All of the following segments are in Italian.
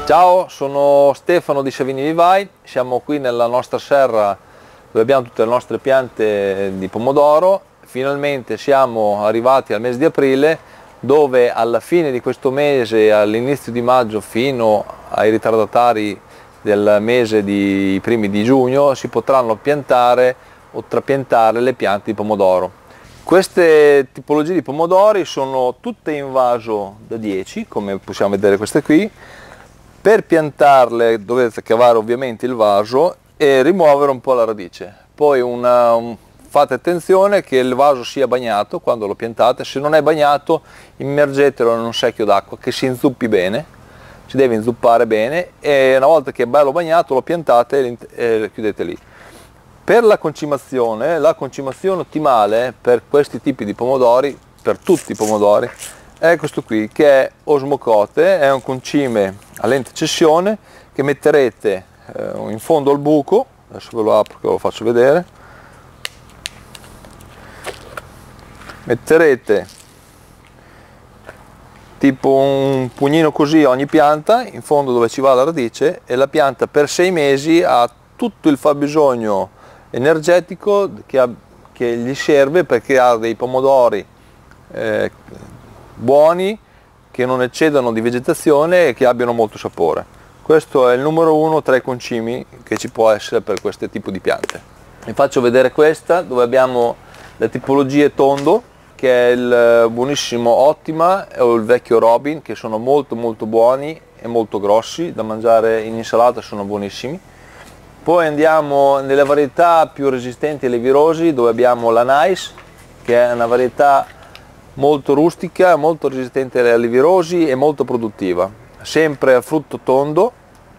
Ciao, sono Stefano di Savini Vivai, siamo qui nella nostra serra dove abbiamo tutte le nostre piante di pomodoro. Finalmente siamo arrivati al mese di aprile, dove alla fine di questo mese, all'inizio di maggio fino ai ritardatari del mese di primi di giugno, si potranno piantare o trapiantare le piante di pomodoro. Queste tipologie di pomodori sono tutte in vaso da 10, come possiamo vedere queste qui. Per piantarle dovete cavare ovviamente il vaso e rimuovere un po' la radice. Poi fate attenzione che il vaso sia bagnato quando lo piantate. Se non è bagnato, immergetelo in un secchio d'acqua che si inzuppi bene, si deve inzuppare bene, e una volta che è bello bagnato lo piantate e chiudete lì. Per la concimazione ottimale per questi tipi di pomodori, per tutti i pomodori, è questo qui, che è Osmocote, è un concime a lente cessione che metterete in fondo al buco. Adesso ve lo apro che ve lo faccio vedere. Metterete tipo un pugnino così a ogni pianta in fondo dove ci va la radice, e la pianta per 6 mesi ha tutto il fabbisogno energetico che gli serve per creare dei pomodori buoni, che non eccedano di vegetazione e che abbiano molto sapore. Questo è il numero uno tra i concimi che ci può essere per questo tipo di piante. Vi faccio vedere questa, dove abbiamo le tipologie tondo, che è il buonissimo Ottima o il vecchio Robin, che sono molto buoni e molto grossi, da mangiare in insalata, sono buonissimi. Poi andiamo nelle varietà più resistenti alle virosi, dove abbiamo la Nice, che è una varietà molto rustica, molto resistente alle virosi e molto produttiva. Sempre a frutto tondo,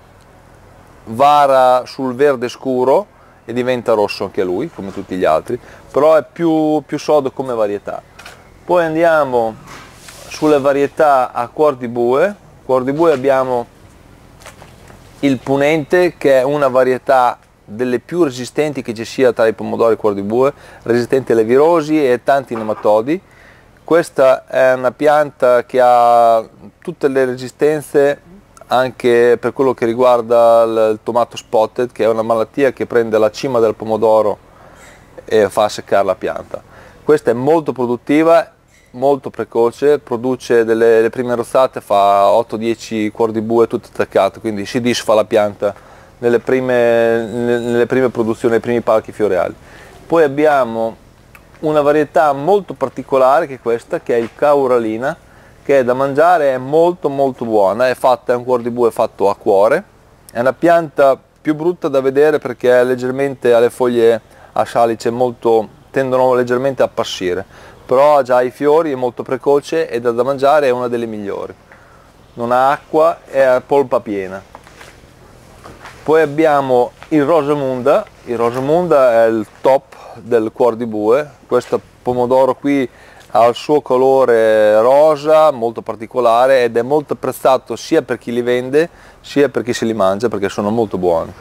vara sul verde scuro e diventa rosso anche lui, come tutti gli altri, però è più sodo come varietà. Poi andiamo sulle varietà a cuor di bue. Cuor di bue abbiamo il Punente, che è una varietà delle più resistenti che ci sia tra i pomodori cuor di bue, resistente alle virosi e tanti nematodi. Questa è una pianta che ha tutte le resistenze anche per quello che riguarda il tomato spotted, che è una malattia che prende la cima del pomodoro e fa seccare la pianta. Questa è molto produttiva, molto precoce, produce le prime rozzate, fa 8-10 cuor di bue tutte attaccate, quindi si disfa la pianta nelle prime produzioni, nei primi palchi floreali. Poi abbiamo una varietà molto particolare, che è questa, che è il Cauralina, che è da mangiare, è molto buona, è un cuor di bue fatto a cuore. È una pianta più brutta da vedere perché ha le foglie a salice tendono leggermente a appassire, però ha già i fiori, è molto precoce ed è da mangiare, è una delle migliori. Non ha acqua, è a polpa piena. Poi abbiamo il Rosamunda. Il Rosamunda è il top del cuor di bue. Questo pomodoro qui ha il suo colore rosa molto particolare ed è molto apprezzato sia per chi li vende sia per chi se li mangia, perché sono molto buoni.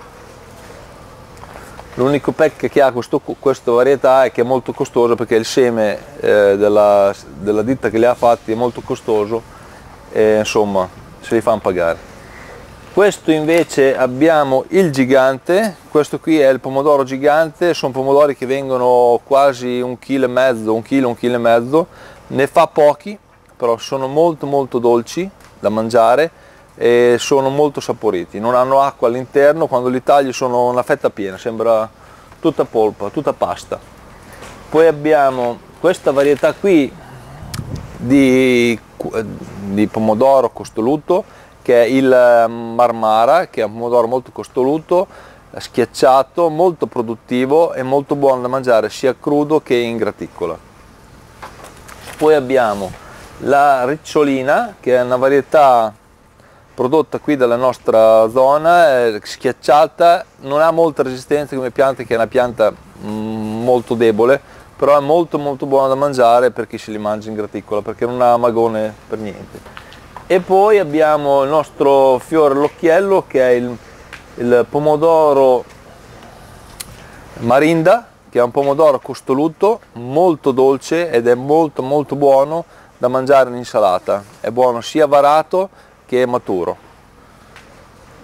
L'unico peccato che ha questa varietà è che è molto costoso, perché il seme della ditta che li ha fatti è molto costoso e insomma se li fanno pagare. Questo invece abbiamo il Gigante. Questo qui è il pomodoro gigante, sono pomodori che vengono quasi 1,5 kg, 1 kg e mezzo, ne fa pochi, però sono molto dolci da mangiare e sono molto saporiti, non hanno acqua all'interno, quando li tagli sono una fetta piena, sembra tutta polpa, tutta pasta. Poi abbiamo questa varietà qui di pomodoro costoluto, che è il Marmara, che è un pomodoro molto costoluto, schiacciato, molto produttivo e molto buono da mangiare sia crudo che in graticola. Poi abbiamo la Ricciolina, che è una varietà prodotta qui dalla nostra zona, è schiacciata, non ha molta resistenza come pianta, che è una pianta molto debole, però è molto buona da mangiare per chi se li mangia in graticola, perché non ha magone per niente. E poi abbiamo il nostro fiore all'occhiello, che è il pomodoro Marinda, che è un pomodoro costoluto, molto dolce ed è molto buono da mangiare in insalata. È buono sia varato che maturo.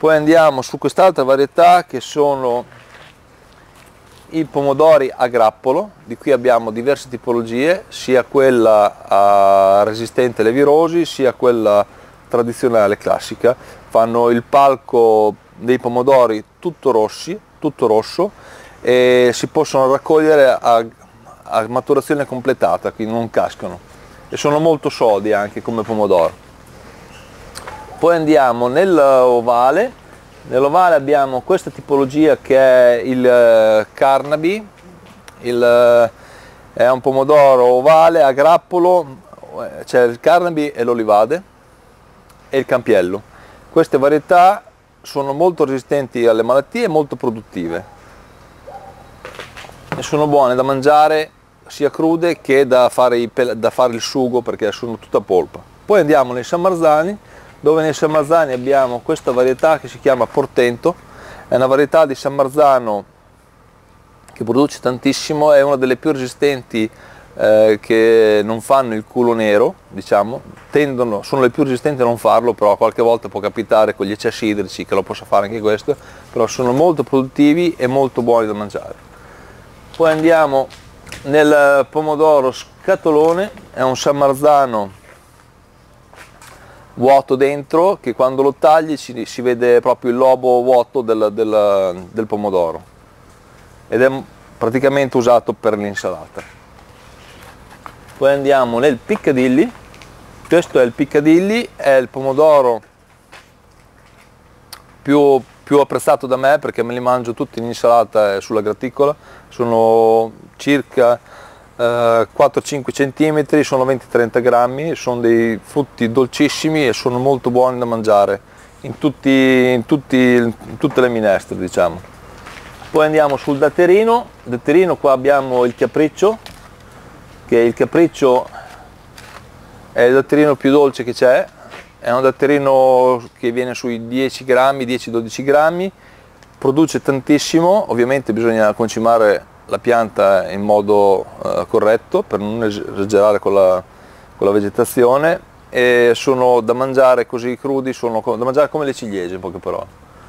Poi andiamo su quest'altra varietà che sono i pomodori a grappolo. Di qui abbiamo diverse tipologie, sia quella resistente alle virosi sia quella tradizionale classica. Fanno il palco dei pomodori tutto rosso, e si possono raccogliere a maturazione completata, quindi non cascano, e sono molto solidi anche come pomodoro. Poi andiamo nell'ovale. Nell'ovale abbiamo questa tipologia che è il Carnaby, è un pomodoro ovale a grappolo, c'è il Carnaby e l'Olivade e il Campiello. Queste varietà sono molto resistenti alle malattie e molto produttive, e sono buone da mangiare sia crude che da fare il sugo, perché sono tutta polpa. Poi andiamo nei Sammarzani, dove nei Sammarzani abbiamo questa varietà che si chiama Portento. È una varietà di Sammarzano che produce tantissimo, è una delle più resistenti, che non fanno il culo nero, diciamo, sono le più resistenti a non farlo, però qualche volta può capitare con gli eccessi idrici che lo possa fare anche questo, però sono molto produttivi e molto buoni da mangiare. Poi andiamo nel pomodoro scatolone, è un Sammarzano vuoto dentro, che quando lo tagli si vede proprio il lobo vuoto del pomodoro, ed è praticamente usato per l'insalata. Poi andiamo nel Piccadilly. Questo è il Piccadilly, è il pomodoro più apprezzato da me, perché me li mangio tutti in insalata e sulla graticola. Sono circa 4-5 cm, sono 20-30 grammi, sono dei frutti dolcissimi e sono molto buoni da mangiare in tutte le minestre, diciamo. Poi andiamo sul datterino. Qua abbiamo il Capriccio, che il Capriccio è il datterino più dolce che c'è, è un datterino che viene sui 10 grammi, 10-12 grammi, produce tantissimo. Ovviamente bisogna concimare la pianta in modo corretto per non esagerare con la vegetazione, e sono da mangiare così crudi, sono da mangiare come le ciliegie, in poche parole.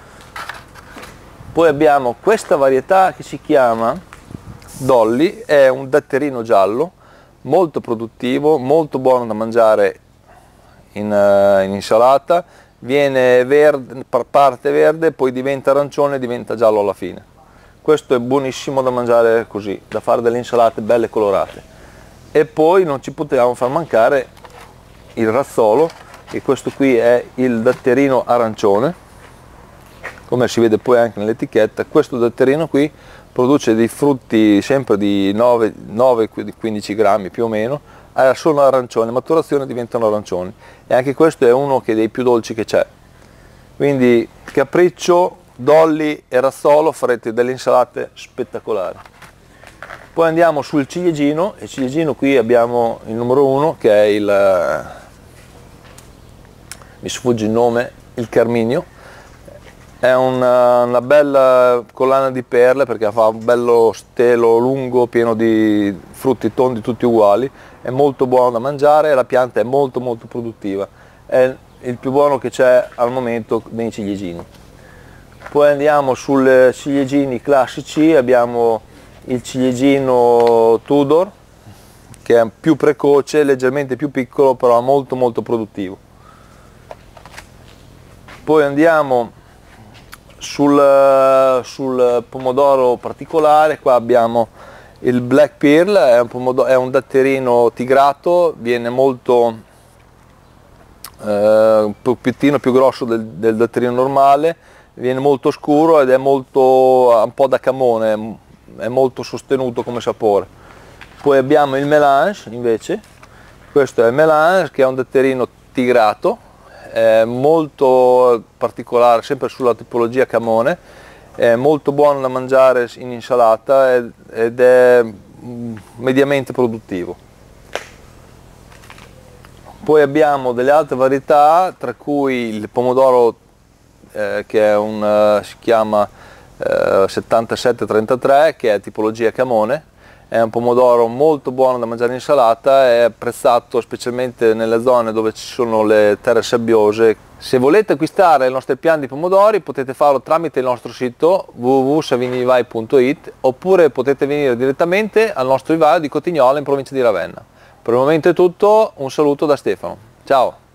Poi abbiamo questa varietà che si chiama Dolly, è un datterino giallo molto produttivo, molto buono da mangiare in insalata. Viene verde, parte verde, poi diventa arancione e diventa giallo alla fine. Questo è buonissimo da mangiare così, da fare delle insalate belle colorate. E poi non ci potevamo far mancare il razzolo, che questo qui è il datterino arancione, come si vede poi anche nell'etichetta. Questo datterino qui produce dei frutti sempre di 9-15 grammi più o meno, sono arancioni, maturazione diventano arancioni, e anche questo è uno dei più dolci che c'è. Quindi Capriccio, Dolly e razzolo, farete delle insalate spettacolari. Poi andiamo sul ciliegino. Il ciliegino, qui abbiamo il numero 1, che è mi sfugge il nome, il Carminio. È una bella collana di perle, perché fa un bello stelo lungo pieno di frutti tondi tutti uguali, è molto buono da mangiare, la pianta è molto produttiva, è il più buono che c'è al momento nei ciliegini. Poi andiamo sul ciliegini classici, abbiamo il ciliegino Tudor, che è più precoce, leggermente più piccolo, però molto produttivo. Poi andiamo sul pomodoro particolare. Qua abbiamo il Black Pearl, è un datterino tigrato, viene molto un pochettino più grosso del datterino normale, viene molto scuro ed è un po' da camone, è molto sostenuto come sapore. Poi abbiamo il Melange invece. Questo è il Melange, che è un datterino tigrato, è molto particolare, sempre sulla tipologia camone, è molto buono da mangiare in insalata ed è mediamente produttivo. Poi abbiamo delle altre varietà, tra cui il pomodoro che si chiama 7733, che è tipologia camone, è un pomodoro molto buono da mangiare in insalata, è apprezzato specialmente nelle zone dove ci sono le terre sabbiose. Se volete acquistare il nostro piano di pomodori potete farlo tramite il nostro sito www.savinivai.it oppure potete venire direttamente al nostro vivaio di Cotignola in provincia di Ravenna. Per il momento è tutto, un saluto da Stefano, ciao!